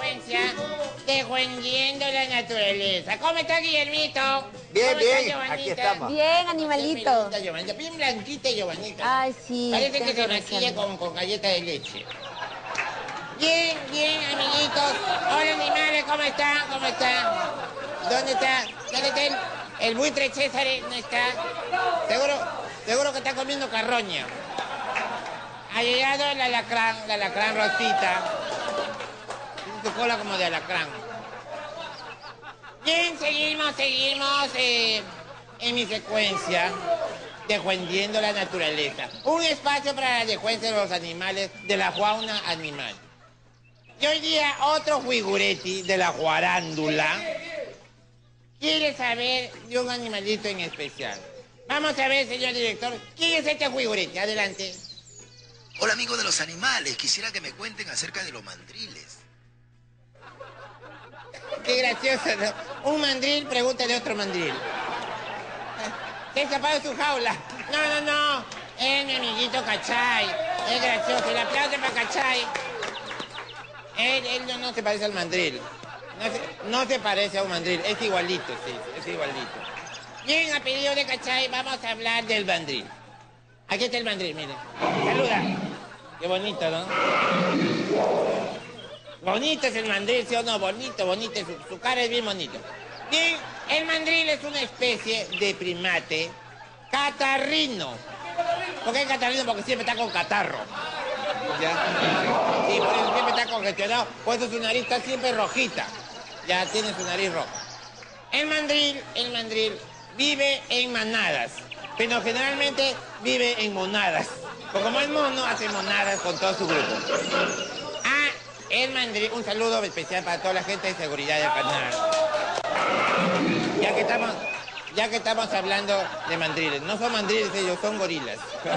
secuencia Defendiendo la Naturaleza. ¿Cómo está, Guillermito? Bien, ¿Cómo está, bien, Giovanita? aquí estamos. Bien, animalito. Bien blanquita, Giovanita. Ay, sí. Parece que se tengo maquilla razón. con galleta de leche. Bien, bien, amiguitos. Hola, animales, ¿cómo están? ¿Cómo están? ¿Dónde está? ¿Dónde está el buitre César? ¿No está? Seguro que está comiendo carroña. Ha llegado el alacrán Rosita. Tiene su cola como de alacrán. Bien, seguimos en mi secuencia Defendiendo la Naturaleza. Un espacio para la defensa de los animales, de la fauna animal. Y hoy día otro figuretti de la guarándula quiere saber de un animalito en especial. Vamos a ver, señor director, ¿quién es este figuretti? Adelante. Hola, amigo de los animales. Quisiera que me cuenten acerca de los mandriles. Qué gracioso, ¿no? Un mandril pregunta de otro mandril. Se ha escapado de su jaula. No. Es mi amiguito Cachay. Es gracioso. El aplauso para Cachay. Él no se parece al mandril. No se parece a un mandril. Es igualito, sí. Es igualito. Bien, a pedido de Cachay, vamos a hablar del mandril. Aquí está el mandril, mire. Saluda. Qué bonito, ¿no? Bonito es el mandril, ¿sí o no? Bonito. Su cara es bien bonito. Bien, el mandril es una especie de primate catarrino. ¿Por qué catarrino? Porque siempre está con catarro. ¿Ya? Sí, por eso siempre está congestionado. Por eso su nariz está siempre rojita. Ya tiene su nariz roja. El mandril vive en manadas, pero generalmente vive en monadas. Porque como es mono, hace monadas con todo su grupo. El mandril, un saludo especial para toda la gente de seguridad del canal. Ya que estamos hablando de mandriles. No son mandriles ellos, son gorilas.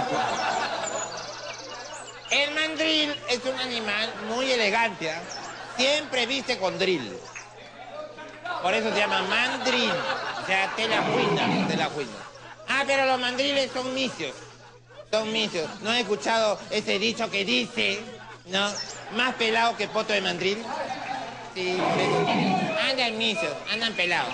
El mandril es un animal muy elegante, ¿eh? Siempre viste con drill. Por eso se llama mandril. O sea, tela fina. Pero los mandriles son misios. ¿No han escuchado ese dicho que dice, no? Más pelado que poto de mandril. Sí, por eso. Andan misios, andan pelados.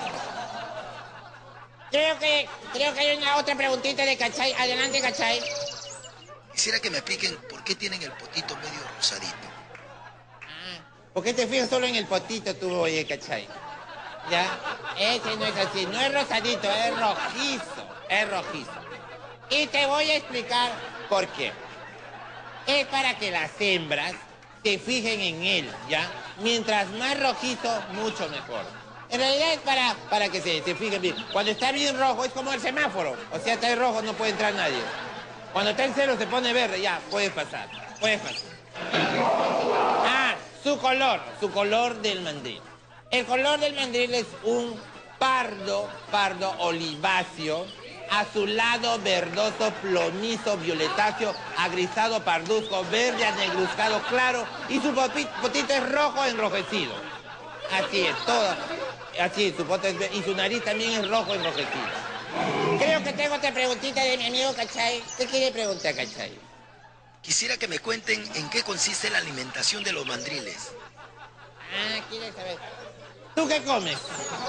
Creo que hay una otra preguntita de Cachay. Adelante, Cachay. Quisiera que me expliquen por qué tienen el potito medio rosadito. ¿Por qué te fijas solo en el potito tú, oye, Cachay? ¿Ya? Ese no es así, no es rosadito, es rojizo. Y te voy a explicar por qué. Es para que las hembras se fijen en él, ¿ya? Mientras más rojizo, mucho mejor. En realidad es para que se fijen bien. Cuando está bien rojo es como el semáforo. O sea, está en rojo, no puede entrar nadie. Cuando está en cero se pone verde, ya, puedes pasar. Su color del mandril. El color del mandril es un pardo oliváceo, azulado, verdoso, plomizo, violetáceo, agrisado, parduzco, verde, anegruzcado, claro, y su potito es rojo enrojecido. Así es, todo. Así es, su potito es, y su nariz también es rojo enrojecido. Creo que tengo otra preguntita de mi amigo Cachay. ¿Qué quiere preguntar, Cachay? Quisiera que me cuenten en qué consiste la alimentación de los mandriles. ¿Quieres saber? ¿Tú qué comes?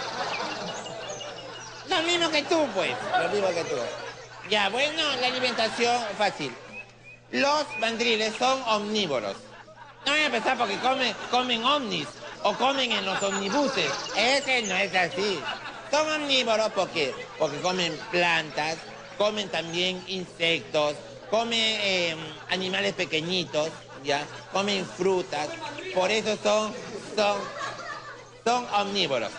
Lo mismo que tú, pues. Lo mismo que tú. Ya, bueno, la alimentación fácil. Los mandriles son omnívoros. No voy a empezar porque comen ovnis o comen en los omnibuses. Ese no es así. Son omnívoros porque comen plantas, comen también insectos, comen animales pequeñitos, ¿ya? Comen frutas. Por eso son omnívoros.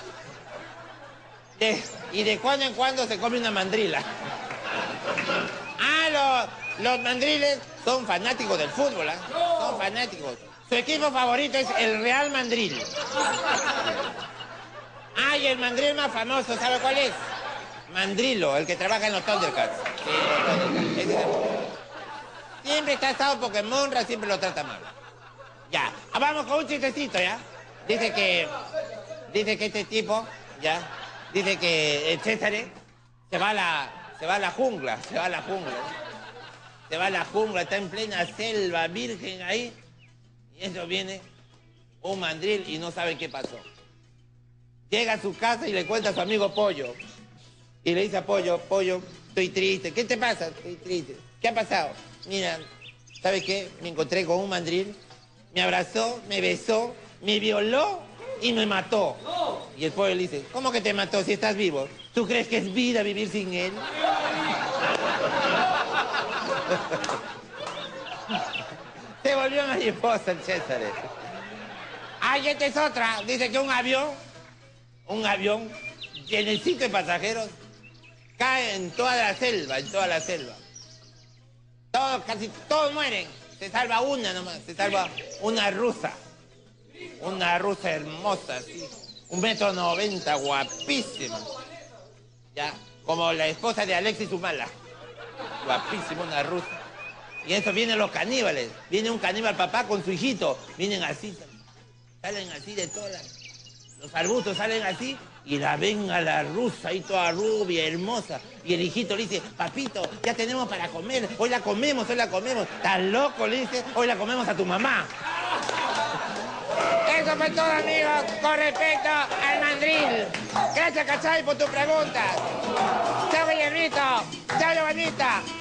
Y de cuando en cuando se come una mandrila. Los mandriles son fanáticos del fútbol, ¿eh? Son fanáticos. Su equipo favorito es el Real Mandril. Y el mandril más famoso, ¿sabe cuál es? Mandrilo, el que trabaja en los Thundercats. Sí, siempre está asado porque Monra siempre lo trata mal. Ya, vamos con un chistecito, ¿ya? Dice que este tipo, ¿ya? Dice que el César se va a la jungla. Se va a la jungla, está en plena selva virgen ahí. Y eso viene un mandril y no sabe qué pasó. Llega a su casa y le cuenta a su amigo Pollo. Y le dice a Pollo, Pollo, estoy triste. ¿Qué te pasa? Estoy triste. ¿Qué ha pasado? Mira, ¿sabes qué? Me encontré con un mandril, me abrazó, me besó, me violó y me mató. Y el Pollo le dice, ¿cómo que te mató si estás vivo? ¿Tú crees que es vida vivir sin él? Se volvió mariposa el César. Ay, esta es otra. Dice que un avión llenecito de pasajeros, cae en toda la selva, Casi todos mueren. Se salva una nomás, se salva una rusa hermosa, así. 1,90 m, guapísima. Ya, como la esposa de Alexis Humala. Guapísima, una rusa. Y eso vienen los caníbales. Viene un caníbal papá con su hijito. Vienen así, salen así de todas los arbustos, salen así y la ven a la rusa ahí toda rubia, hermosa. Y el hijito le dice, papito, ya tenemos para comer. Hoy la comemos. ¿Estás loco? Le dice, hoy la comemos a tu mamá. Eso fue todo, amigos, con respecto al mandril. Gracias, Cachay, por tu pregunta. Chao, Guillermito. Chao, Giovanita.